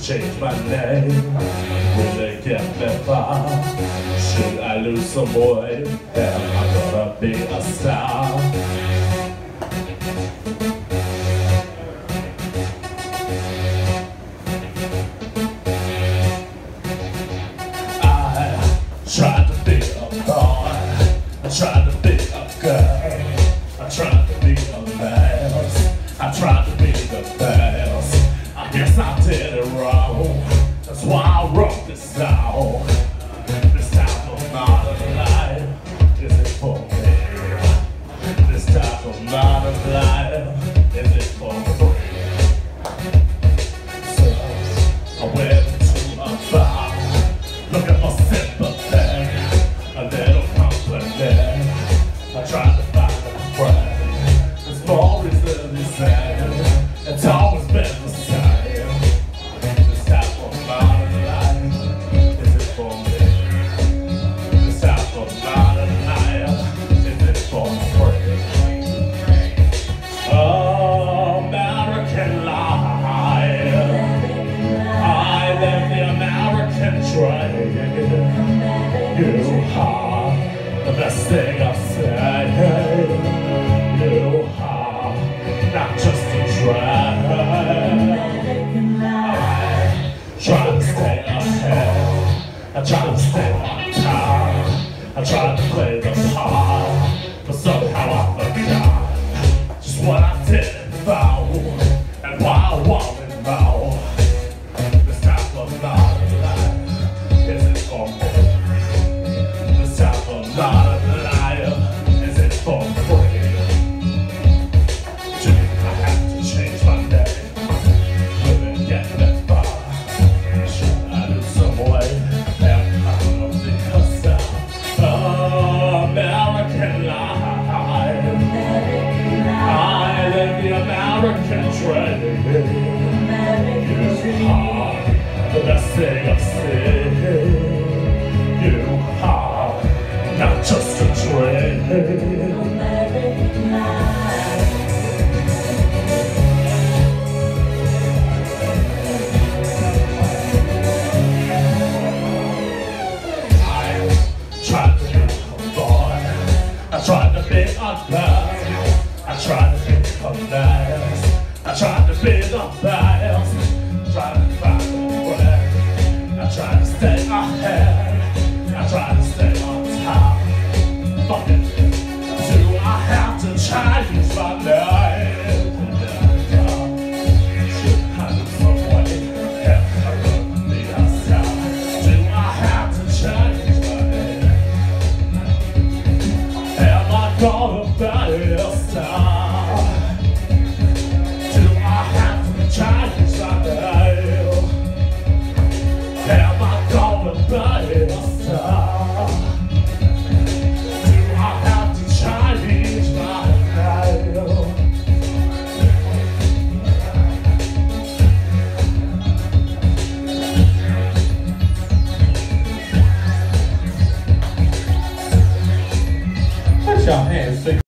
change my name? Will they get me far? Should I lose some weight? Am I gonna be a star? Tried to be a boy, I tried to be a girl, I tried to be a mouse, I tried to be the best. I guess I did it wrong, that's why I wrote this song. This type of modern life, is it for me? This type of modern life, is it for free? So I went to a bar, looking for sympathy, a little compliment. I tried to find a friend. It's more easily said. It's always been the same. This type of modern life, is it for me? This type of modern life, is it for free? Oh, American life, I live the American dream. You are the best thing I've said. You are not just a dream. I try to stay ahead. I try to stay on time. I try to play the part, but somehow I forgot just what I didn't know and why I wanted more. This type of modern life, is it for me? This type of modern life, is it for free? Do I have to change my name? Will it get that far? Should I lose some weight? Am I gonna be a star? Oh, American life, I live the American dream. You are the best thing I've seen. You are not just a dream. I tried to be a boy, I tried to be a girl, I tried to be a nurse, I tried to be the best, tried to find a friend, I tried to stay ahead, I tried to stay on top. Fuck it, do I have to change my name? Should I lose some weight? Am I gonna be a star? Do I have to change my name? Am I gonna be a star? Do I have to change my name? Am I gonna be a star?